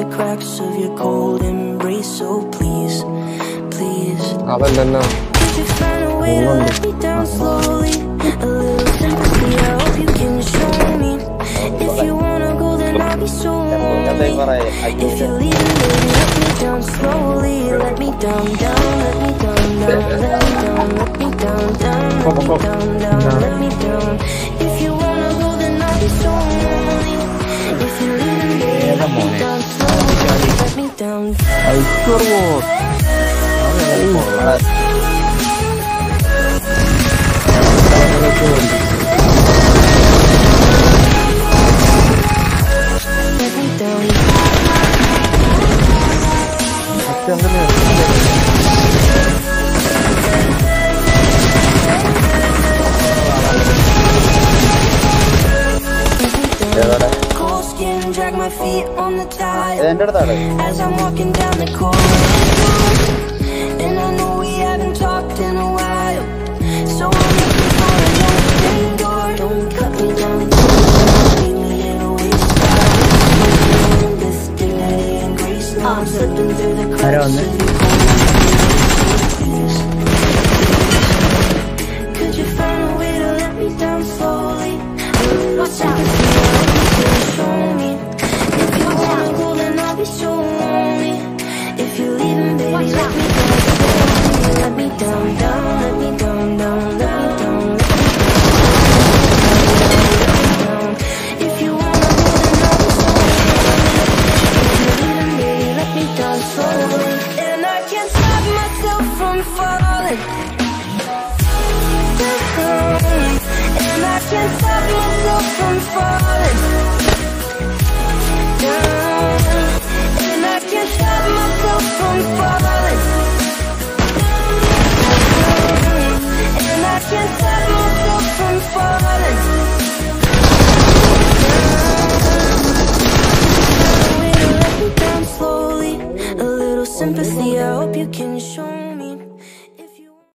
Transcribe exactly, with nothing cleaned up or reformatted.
the cracks of your cold embrace. So please, please, അവൻ തന്നെ could you find a way to let me down slowly? A little sympathy, I hope you can show me. If you wanna go, then I'll be so lonely. If you're leaving, then let me down slowly. Let me down, down, let me down, down, let me down, let me down, down, let me down, down, let me down. If you wanna go, then I'll be so lonely. If you're leaving, then let me down slowly. Let me down. Cold skin, drag my feet on the tile as I'm walking down the corridor. And I know we haven't talked in a while, so I'm looking for an open door. Don't cut me down, leave me in a waste time. This dignity and grace, now I'm slipping through the cracks of your cold. Could you find a way to let me down slowly? Watch out, show me. If you wanna go, then I'll be so lonely. If you're leaving, baby, let me down slowly. Let me down, down, let me down, down, let me down, let me down. If you wanna go, then I'll be so lonely. If you're leaving, baby, let me down slowly. And I can't stop myself from falling. And I can't stop myself from falling down. And I can't stop myself from falling down. And I can't stop myself from falling down. Let me down slowly. A little sympathy, I hope you can show me.